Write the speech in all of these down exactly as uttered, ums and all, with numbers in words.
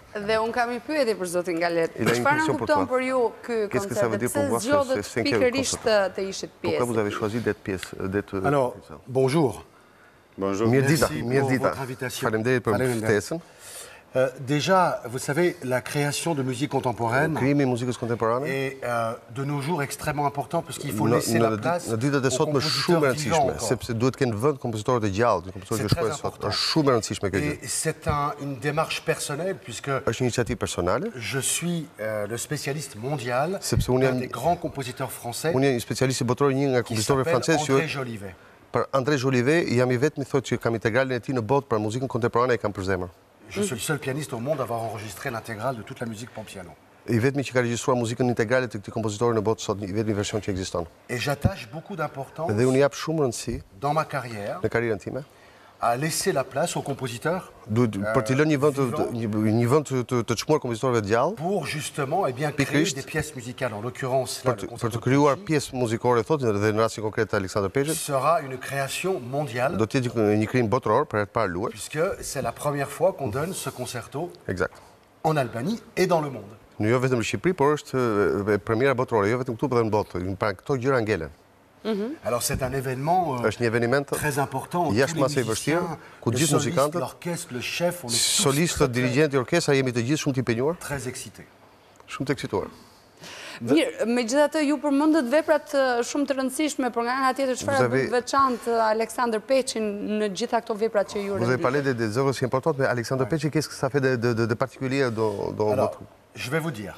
Dhe unë kam i pyetje për zotin Galet. Çfarë në kupton për ju ky koncert? Pse zgjodhët pikërisht të ishit pjesë? Alors, bonjour. Bonjour. Merci pour votre invitation. Faleminderit për ftesën. Euh, déjà, vous savez, la création de musique contemporaine Krijimi i muzikës kontemporane est euh, de nos jours extrêmement important parce qu'il faut laisser la place në ditët e sotme shumë e rëndësishme, sepse duhet të kenë vend kompozitorët e gjallë, kompozitorët që shkruajnë sot. Është shumë e rëndësishme kjo gjë. Et c'est un, une démarche personnelle puisque Është një iniciativë personale. je suis euh, le spécialiste mondial Sepse unë d'un jam des grands compositeurs français unë jam një specialist i botëror, një nga qui kompozitorëve s'appelle francezë. André Jolivet. Për André Jolivet, jam i vetmi thotë që kam integralin e tij në botë për muzikën kontemporane e kam për zemër. Je suis le seul pianiste au monde à avoir enregistré l'intégrale de toute la musique pour piano. I vetmi që ka regjistruar muzikën integrale të këtij kompozitori në botë sot, i vetmi version që ekziston. Et j'attache beaucoup d'importance Dhe unë jap shumë rëndësi dans ma carrière në karrierën time à laisser la place aux compositeurs duhet për të lënë një vend të një, një vend të, të, të çmuar kompozitorëve të gjallë pour justement eh bien, créer Pikërisht, des pièces musicales. En l'occurrence, là, për le të, për concerto të krijuar Puccini pjesë muzikore thotë dhe në rastin konkret të Alexander Pechit sera une création mondiale do të jetë një krijim botëror për herë të parë luaj. puisque c'est la première fois qu'on donne ce concerto Eksakt. en Albanie et dans le monde. Në jo vetëm në Shqipëri, por është e, premiera botërore, jo vetëm këtu, por edhe në botë. Pra këto gjëra ngelen. Alors c'est un événement euh, Është një eveniment très important où tous jashtë les masë i musiciens, vështirë, ku le gjithë soliste, muzikantët, l'orchestre, le chef, on est tous solistët, dirigjentë, orkestra, jemi të gjithë shumë të impenjuar, très excités. shumë të eksituar. Mirë, megjithatë ju përmendët veprat uh, shumë të rëndësishme, por nga ana tjetër çfarë avez- bën veçantë Alexander Pechin në gjitha këto vepra që ju Vous avez parlé rendit? des, des œuvres si importantes, mais Alexander Pecci, qu'est-ce que ça fait de, de, de, de particulier dans, dans Alors, votre... je vais vous dire,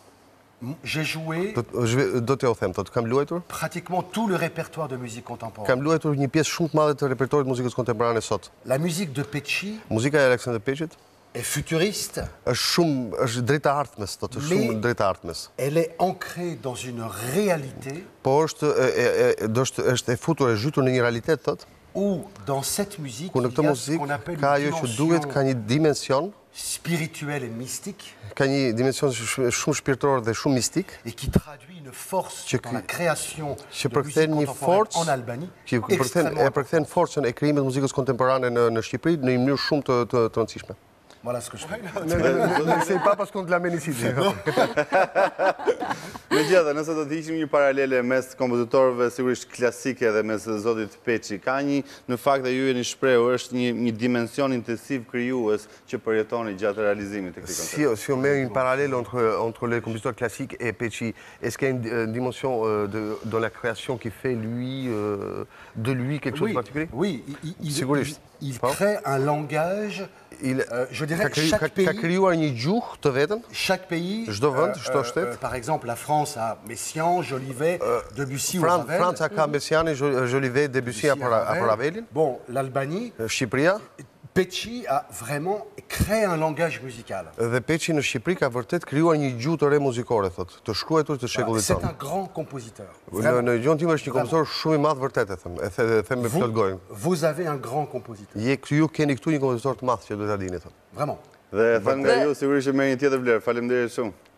j'ai joué Do, je vais- do t'ja u them, thotë, kam luajtur? pratiquement tout le répertoire de musique contemporaine. Kam luajtur një pjesë shumë të madhe të repertorit muzikës kontemporane sot. La musique de Pecci Muzika e Alexander Pechit est futuriste, është shumë, është drejtë ardhmes, thotë, është shumë Me- drejtë ardhmes. elle est ancrée dans une réalité Po është, e, e, e, do është, është e futur, e zhytur në një realitet, thotë, où dans cette musique ku në il këtë y a ce qu'on muzikë appelle ka une ajo që duhet, dimension ka një dimension, spirituelle et mystique ka një dimension sh- shumë shpirtëror dhe shumë mistik, et qui traduit une force Që dans ky- la création që de musique përkthen një contemporaine forcë en Albanie që përkthen, extrêmement e përkthen forcën e krijimit të muzikës kontemporane në, në Shqipëri në një mënyrë shumë të, të, të rëndësishme. Voilà ce que je fais. N'essaye pas parce qu'on te l'a ménécisé. Megjithatë, nëse do të hiqim një paralele mes kompozitorëve sigurisht klasike dhe mes zotit Peçi, ka një në fakt dhe ju jeni shprehur është një një dimension intensiv krijues që përjetoni gjatë realizimit të këtij Si, koncerti. si on met une parallèle entre, entre les compositeurs classiques et Pecci, est-ce qu'il y a une, une dimension euh, de, dans la création qui fait lui, euh, de lui quelque chose Oui, de particulier? oui, il, il- il- Sigurisht. il- il Po. crée un langage, Il, euh, je dirais, ka, kriju, chaque ka, pays, ka krijuar një gjuhë të vetën, chaque pays, Çdo vend, çdo shtet. par exemple, la France a Messiaen, Jolivet, Debussy ou Fran, Ravel. Franca ka Messianin, Jo- Jolivet, Debussy apo Ra- apo Ravelin, Bon, l'Albanie, Shqipëria, Pecci a vraiment créé un langage musical. dhe Pecci në Shqipëri ka vërtet krijuar një gjuhë të re muzikore, thotë, të shkruar të shekullit C'est tonë. un grand compositeur. Në, Vraiment. në gjuhën time është një kompozitor shumë i madh vërtet e them, e the- e them me plot gojë. Vous avez un grand compositeur. Je ju keni këtu një kompozitor të madh që duhet ta dini thotë. Vraiment. Dhe thënë nga ju sigurisht që merr një tjetër vlerë. Faleminderit shumë.